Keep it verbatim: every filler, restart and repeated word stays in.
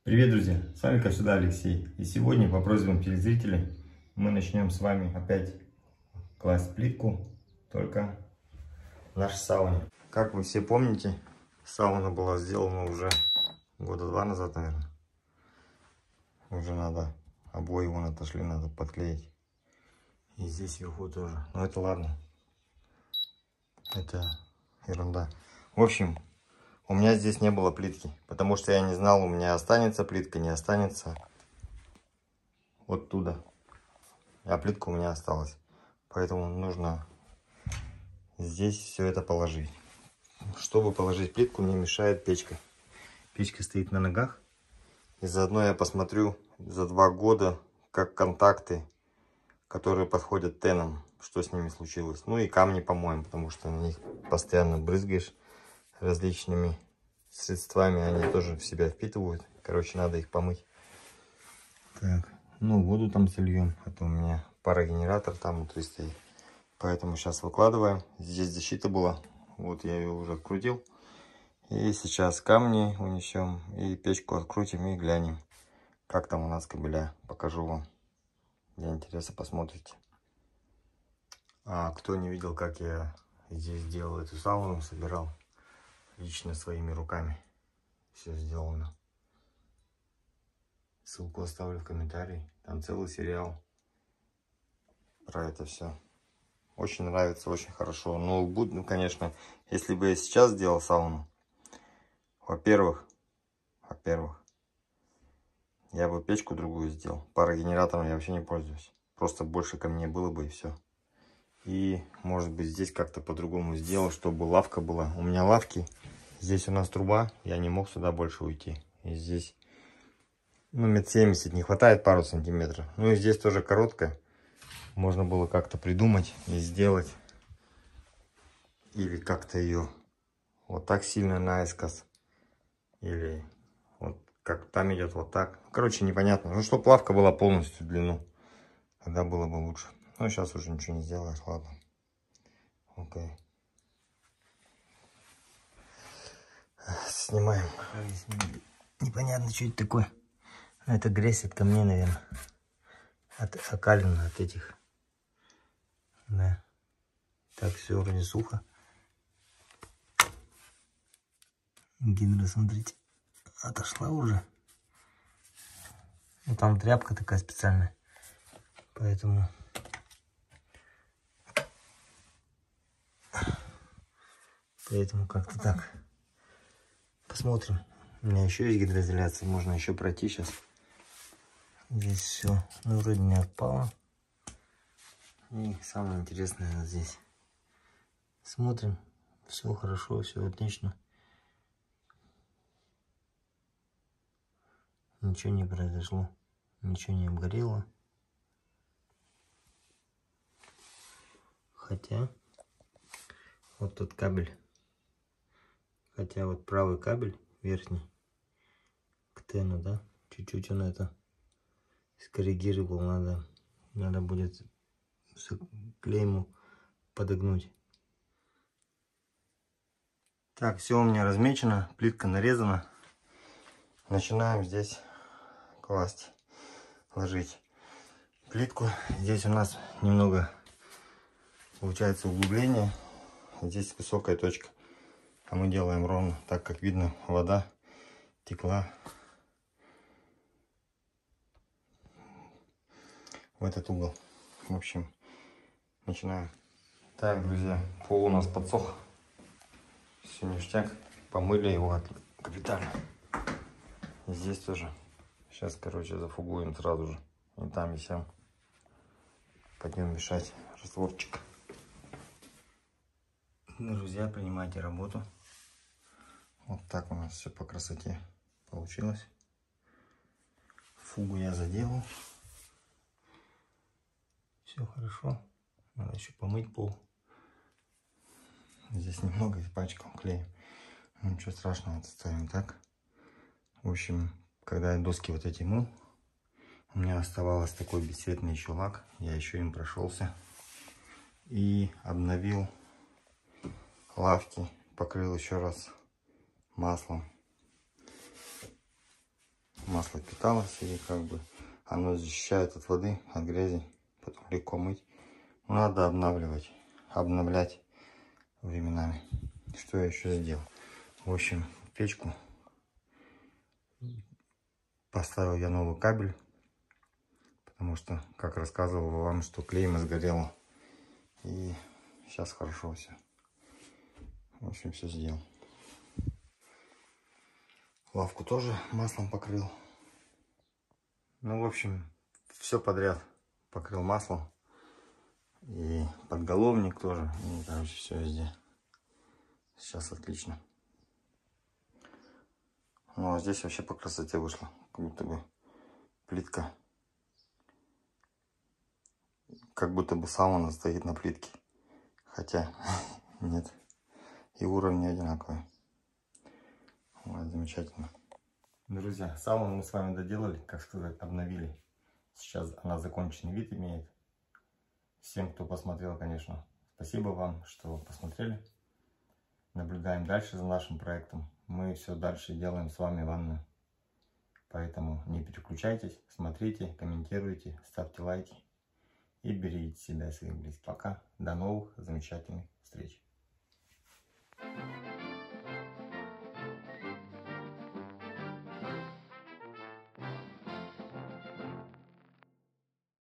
Привет, друзья! С вами, как всегда, Алексей. И сегодня, по просьбам телезрителей, мы начнем с вами опять класть плитку, только в нашей сауне. Как вы все помните, сауна была сделана уже года два назад, наверное. Уже надо, обои вон отошли, надо подклеить. И здесь вверху тоже. Но это ладно. Это ерунда. В общем, у меня здесь не было плитки, потому что я не знал, у меня останется плитка, не останется. Вот туда. А плитка у меня осталась. Поэтому нужно здесь все это положить. Чтобы положить плитку, мне мешает печка. Печка стоит на ногах. И заодно я посмотрю за два года, как контакты, которые подходят тенам, что с ними случилось. Ну и камни помоем, потому что на них постоянно брызгаешь различными средствами. Они тоже в себя впитывают. Короче, надо их помыть. Так, ну воду там сольем. Это у меня парогенератор там внутри стоит. Поэтому сейчас выкладываем. Здесь защита была. Вот я ее уже открутил. И сейчас камни унесем. И печку открутим и глянем, как там у нас кабеля. Покажу вам. Для интереса посмотрите. А кто не видел, как я здесь делал эту сауну, собирал лично своими руками. Все сделано. Ссылку оставлю в комментарии. Там целый сериал про это все. Очень нравится, очень хорошо. Но, ну, конечно, если бы я сейчас сделал сауну, во-первых, во-первых, я бы печку другую сделал. Парогенератором я вообще не пользуюсь. Просто больше камней было бы и все. И, может быть, здесь как-то по-другому сделал, чтобы лавка была. У меня лавки. Здесь у нас труба. Я не мог сюда больше уйти. И здесь, ну, метр семьдесят. Не хватает пару сантиметров. Ну, и здесь тоже короткая. Можно было как-то придумать и сделать. Или как-то ее вот так сильно наискос. Или вот как там идет вот так. Короче, непонятно. Ну, чтобы лавка была полностью в длину. Тогда было бы лучше. Но сейчас уже ничего не сделаешь. Ладно. Окей. Снимаем. Непонятно, что это такое. Это грязь от камней, наверное. От окалин, от этих. Да. Так, все вроде сухо. Гидра, смотрите, отошла уже. Ну, там тряпка такая специальная. Поэтому... Поэтому как-то так. Посмотрим. У меня еще есть гидроизоляция. Можно еще пройти сейчас. Здесь все, ну, вроде не отпало. И самое интересное вот здесь. Смотрим. Все хорошо, все отлично. Ничего не произошло. Ничего не обгорело. Хотя вот тот кабель. Хотя вот правый кабель верхний к тену, да, чуть-чуть он это скоррегировал. Надо, надо будет клейму подогнуть. Так, все у меня размечено, плитка нарезана. Начинаем здесь класть, ложить плитку. Здесь у нас немного получается углубление. Здесь высокая точка. А мы делаем ровно, так как видно, вода текла в этот угол. В общем, начинаем. Так, друзья, пол у нас подсох. Все ништяк. Помыли его капитально. И здесь тоже. Сейчас, короче, зафугуем сразу же. И там, и сям. Пойдем мешать растворчик. Друзья, принимайте работу. Вот так у нас все по красоте получилось. Фугу я заделал. Все хорошо. Надо еще помыть пол. Здесь немного испачкал клеем. Ну, ничего страшного, оставим так. В общем, когда я доски вот эти мыл, у меня оставалось такой бесцветный еще лак. Я еще им прошелся. И обновил лавки. Покрыл еще раз маслом. масло питалось, и как бы оно защищает от воды, от грязи, потом легко мыть. Надо обновливать, обновлять временами. Что я еще сделал? В общем, печку поставил я новый кабель, потому что, как рассказывал вам, что клейма сгорела. И сейчас хорошо все. В общем, все сделал. Лавку тоже маслом покрыл. Ну, в общем, все подряд покрыл маслом. И подголовник тоже. И, короче, все везде. Сейчас отлично. Ну, а здесь вообще по красоте вышло. Как будто бы плитка. Как будто бы сауна стоит на плитке. Хотя нет. И уровни одинаковые. Вот, замечательно. Друзья, сауну мы с вами доделали, как сказать, обновили. Сейчас она законченный вид имеет. Всем, кто посмотрел, конечно, спасибо вам, что посмотрели. Наблюдаем дальше за нашим проектом. Мы все дальше делаем с вами ванную. Поэтому не переключайтесь, смотрите, комментируйте, ставьте лайки и берегите себя и своих близких. Пока, до новых замечательных встреч.